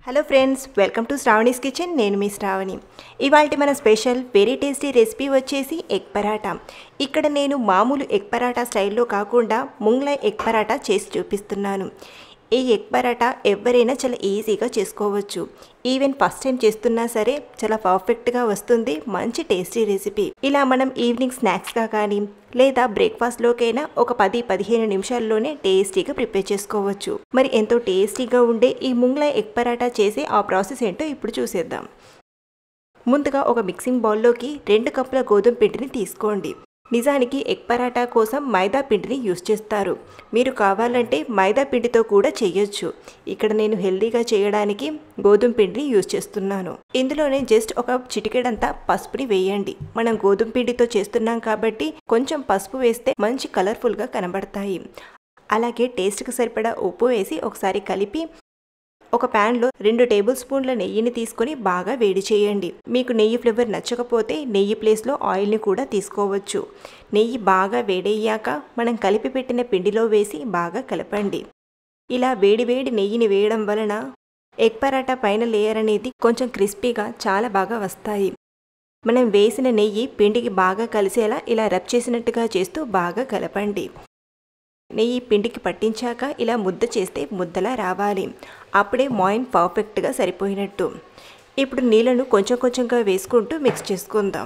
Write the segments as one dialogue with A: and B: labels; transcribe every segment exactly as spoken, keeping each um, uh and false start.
A: Hello friends, welcome to Sravani's kitchen. నేను మీ శ్రావణి. ఇవాల్టి మన స్పెషల్ వెరీ టేస్టీ రెసిపీ వచ్చేసి ఎగ్ పరాటా. ఇక్కడ నేను మామూలు ఎగ్ పరాటా స్టైల్లో కాకుండా ముంగ్లై ఎగ్ పరాటా చేసి చూపిస్తున్నాను. ఈ ఎగ్ పరాటా ఎవరైనా చాలా ఈజీగా చేసుకోవచ్చు. ఈవెన్ ఫస్ట్ టైం చేస్తున్నా సరే చాలా పర్ఫెక్ట్గా వస్తుంది. మంచి టేస్టీ రెసిపీ. ఇలా మనం ఈవినింగ్ స్నాక్స్గా కానీ లేదా బ్రేక్ఫాస్ట్లోకైనా ఒక పది పదిహేను నిమిషాల్లోనే టేస్టీగా ప్రిపేర్ చేసుకోవచ్చు. మరి ఎంతో టేస్టీగా ఉండే ఈ ముంగ్లై ఎగ్ పరాటా చేసే ఆ ప్రాసెస్ ఏంటో ఇప్పుడు చూసేద్దాం. ముందుగా ఒక మిక్సింగ్ బౌల్లోకి రెండు కప్పుల గోధుమ పిండిని తీసుకోండి. నిజానికి ఎగ్ పరాటా కోసం మైదా పిండిని యూస్ చేస్తారు. మీరు కావాలంటే మైదా పిండితో కూడా చేయొచ్చు. ఇక్కడ నేను హెల్దీగా చేయడానికి గోధుమ పిండిని యూస్ చేస్తున్నాను. ఇందులోనే జస్ట్ ఒక చిటికెడంతా పసుపుని వేయండి. మనం గోధుమ పిండితో చేస్తున్నాం కాబట్టి కొంచెం పసుపు వేస్తే మంచి కలర్ఫుల్గా కనబడతాయి. అలాగే టేస్ట్కి సరిపడా ఉప్పు వేసి ఒకసారి కలిపి ఒక ప్యాన్లో రెండు టేబుల్ స్పూన్ల నెయ్యిని తీసుకొని బాగా వేడి చేయండి. మీకు నెయ్యి ఫ్లేవర్ నచ్చకపోతే నెయ్యి ప్లేస్లో ఆయిల్ని కూడా తీసుకోవచ్చు. నెయ్యి బాగా వేడయ్యాక మనం కలిపి పెట్టిన పిండిలో వేసి బాగా కలపండి. ఇలా వేడి వేడి నెయ్యిని వేయడం వలన ఎగ్ పరాటా పైన లేయర్ అనేది కొంచెం క్రిస్పీగా చాలా బాగా వస్తాయి. మనం వేసిన నెయ్యి పిండికి బాగా కలిసేలా ఇలా రబ్ చేసినట్టుగా చేస్తూ బాగా కలపండి. నెయ్యి పిండికి పట్టించాక ఇలా ముద్ద చేస్తే ముద్దలా రావాలి. అప్పుడే మాయిన్ పర్ఫెక్ట్గా సరిపోయినట్టు. ఇప్పుడు నీళ్ళను కొంచెం కొంచెంగా వేసుకుంటూ మిక్స్ చేసుకుందాం.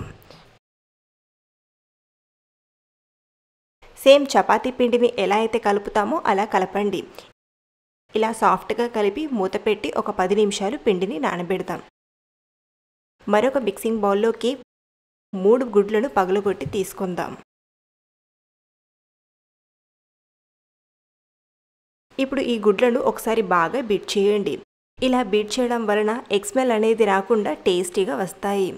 A: సేమ్ చపాతీ పిండిని ఎలా అయితే కలుపుతామో అలా కలపండి. ఇలా సాఫ్ట్గా కలిపి మూత పెట్టి ఒక పది నిమిషాలు పిండిని నానబెడదాం. మరొక మిక్సింగ్ బౌల్లోకి మూడు గుడ్లను పగలగొట్టి తీసుకుందాం. ఇప్పుడు ఈ గుడ్లను ఒకసారి బాగా బీట్ చేయండి. ఇలా బీట్ చేయడం వలన ఎగ్ స్మెల్ అనేది రాకుండా టేస్టీగా వస్తాయి.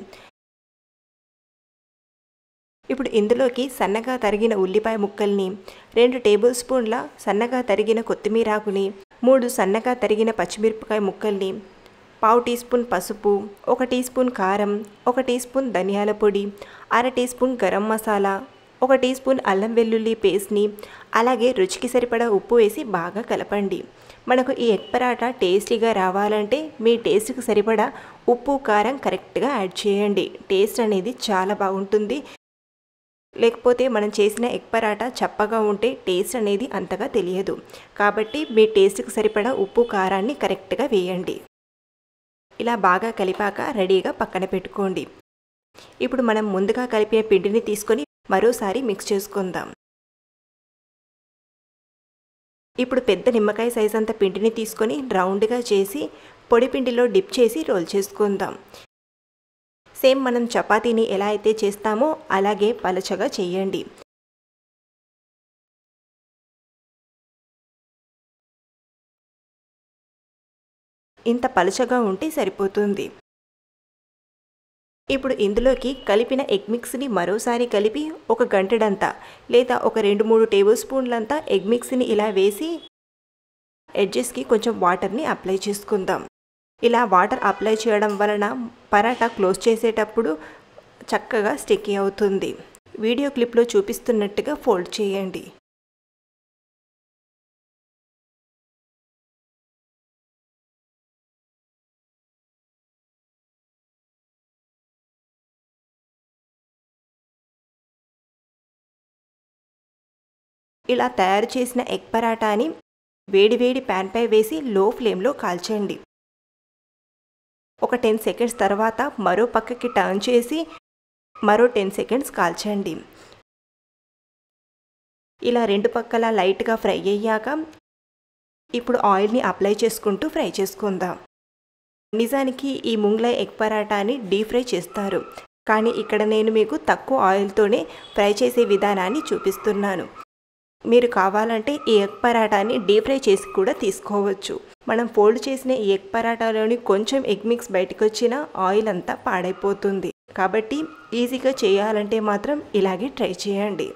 A: ఇప్పుడు ఇందులోకి సన్నగా తరిగిన ఉల్లిపాయ ముక్కల్ని, రెండు టేబుల్ స్పూన్ల సన్నగా తరిగిన కొత్తిమీరాకుని, మూడు సన్నగా తరిగిన పచ్చిమిరపకాయ ముక్కల్ని, పావు టీ స్పూన్ పసుపు, ఒక టీ స్పూన్ కారం, ఒక టీ స్పూన్ ధనియాల పొడి, అర టీ స్పూన్ గరం మసాలా, ఒక టీ స్పూన్ అల్లం వెల్లుల్లి పేస్ట్ని, అలాగే రుచికి సరిపడా ఉప్పు వేసి బాగా కలపండి. మనకు ఈ ఎగ్ పరాటా టేస్టీగా రావాలంటే మీ టేస్ట్కి సరిపడా ఉప్పు కారం కరెక్ట్గా యాడ్ చేయండి. టేస్ట్ అనేది చాలా బాగుంటుంది. లేకపోతే మనం చేసిన ఎగ్ పరాటా చప్పగా ఉంటే టేస్ట్ అనేది అంతగా తెలియదు. కాబట్టి మీ టేస్ట్కి సరిపడా ఉప్పు కారాన్ని కరెక్ట్గా వేయండి. ఇలా బాగా కలిపాక రెడీగా పక్కన పెట్టుకోండి. ఇప్పుడు మనం ముందుగా కలిపిన పిండిని తీసుకొని మరోసారి మిక్స్ చేసుకుందాం. ఇప్పుడు పెద్ద నిమ్మకాయ సైజ్ అంత పిండిని తీసుకొని రౌండ్గా చేసి పొడి పిండిలో డిప్ చేసి రోల్ చేసుకుందాం. సేమ్ మనం చపాతీని ఎలా అయితే చేస్తామో అలాగే పలచగా చేయండి. ఇంత పలచగా ఉంటే సరిపోతుంది. ఇప్పుడు ఇందులోకి కలిపిన ఎగ్ మిక్స్ని మరోసారి కలిపి ఒక గంటెడంతా లేదా ఒక రెండు మూడు టేబుల్ స్పూన్లంతా ఎగ్ మిక్స్ని ఇలా వేసి ఎడ్జెస్కి కొంచెం వాటర్ని అప్లై చేసుకుందాం. ఇలా వాటర్ అప్లై చేయడం వలన పరాటా క్లోజ్ చేసేటప్పుడు చక్కగా స్టిక్కీ అవుతుంది. వీడియో క్లిప్లో చూపిస్తున్నట్టుగా ఫోల్డ్ చేయండి. ఇలా తయారు చేసిన ఎగ్ పరాటాని వేడివేడి ప్యాన్పై వేసి లో ఫ్లేమ్లో కాల్చండి. ఒక టెన్ సెకండ్స్ తర్వాత మరో పక్కకి టర్న్ చేసి మరో టెన్ సెకండ్స్ కాల్చండి. ఇలా రెండు పక్కల లైట్గా ఫ్రై అయ్యాక ఇప్పుడు ఆయిల్ని అప్లై చేసుకుంటూ ఫ్రై చేసుకుందాం. నిజానికి ఈ ముంగ్లై ఎగ్ పరాటాని డీప్ ఫ్రై చేస్తారు. కానీ ఇక్కడ నేను మీకు తక్కువ ఆయిల్తోనే ఫ్రై చేసే విధానాన్ని చూపిస్తున్నాను. మీరు కావాలంటే ఈ ఎగ్ పరాటాని డీప్ ఫ్రై చేసి కూడా తీసుకోవచ్చు. మనం ఫోల్డ్ చేసిన ఈ ఎగ్ పరాటాలోని కొంచెం ఎగ్ మిక్స్ బయటకు వచ్చిన ఆయిల్ అంతా పాడైపోతుంది. కాబట్టి ఈజీగా చేయాలంటే మాత్రం ఇలాగే ట్రై చేయండి.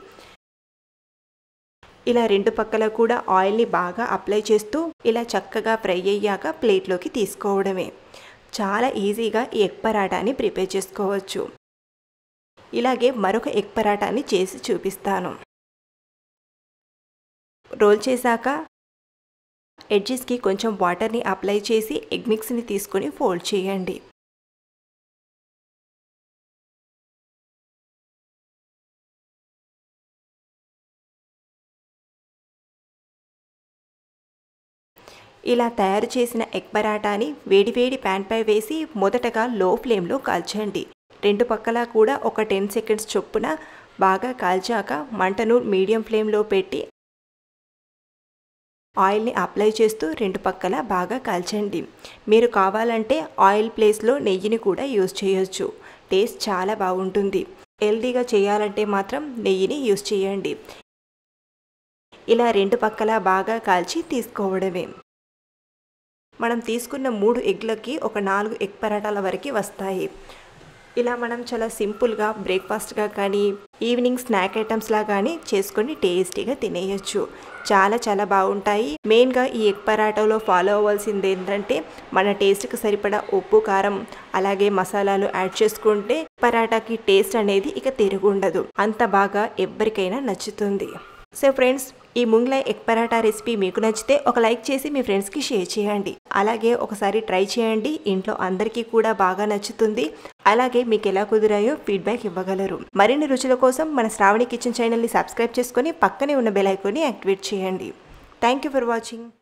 A: ఇలా రెండు పక్కల కూడా ఆయిల్ని బాగా అప్లై చేస్తూ ఇలా చక్కగా ఫ్రై అయ్యాక ప్లేట్లోకి తీసుకోవడమే. చాలా ఈజీగా ఈ ఎగ్ పరాటాని ప్రిపేర్ చేసుకోవచ్చు. ఇలాగే మరొక ఎగ్ పరాటాని చేసి చూపిస్తాను. రోల్ చేశాక ఎడ్జెస్కి కొంచెం వాటర్ని అప్లై చేసి ఎగ్ మిక్స్ని తీసుకొని ఫోల్డ్ చేయండి. ఇలా తయారు చేసిన ఎగ్ పరాటాని వేడివేడి ప్యాన్పై వేసి మొదటగా లో ఫ్లేమ్లో కాల్చండి. రెండు పక్కలా కూడా ఒక టెన్ సెకండ్స్ చొప్పున బాగా కాల్చాక మంటను మీడియం ఫ్లేమ్లో పెట్టి ఆయిల్ని అప్లై చేస్తూ రెండు పక్కల బాగా కాల్చండి. మీరు కావాలంటే ఆయిల్ ప్లేస్లో నెయ్యిని కూడా యూజ్ చేయొచ్చు. టేస్ట్ చాలా బాగుంటుంది. హెల్తీగా చేయాలంటే మాత్రం నెయ్యిని యూజ్ చేయండి. ఇలా రెండు పక్కల బాగా కాల్చి తీసుకోవడమే. మనం తీసుకున్న మూడు ఎగ్లకి ఒక నాలుగు ఎగ్ పరాటాల వరకు వస్తాయి. ఇలా మనం చాలా సింపుల్గా బ్రేక్ఫాస్ట్గా కానీ ఈవినింగ్ స్నాక్ ఐటమ్స్లా కానీ చేసుకొని టేస్టీగా తినేయచ్చు. చాలా చాలా బాగుంటాయి. మెయిన్గా ఈ ఎగ్ పరాటాలో ఫాలో అవ్వాల్సింది ఏంటంటే మన టేస్ట్కి సరిపడా ఉప్పు, కారం అలాగే మసాలాలు యాడ్ చేసుకుంటే పరాటాకి టేస్ట్ అనేది ఇక తిరుగుండదు. అంత బాగా ఎవరికైనా నచ్చుతుంది. సో ఫ్రెండ్స్, ఈ ముంగ్లాయ్ ఎగ్ పరాటా రెసిపీ మీకు నచ్చితే ఒక లైక్ చేసి మీ ఫ్రెండ్స్కి షేర్ చేయండి. అలాగే ఒకసారి ట్రై చేయండి. ఇంట్లో అందరికీ కూడా బాగా నచ్చుతుంది. అలాగే మీకు ఎలా కుదిరాయో ఫీడ్బ్యాక్ ఇవ్వగలరు. మరిన్ని రుచుల కోసం మన శ్రావణి కిచెన్ ఛానల్ని సబ్స్క్రైబ్ చేసుకొని పక్కనే ఉన్న బెల్ ఐకాన్ని యాక్టివేట్ చేయండి. Thank you for watching.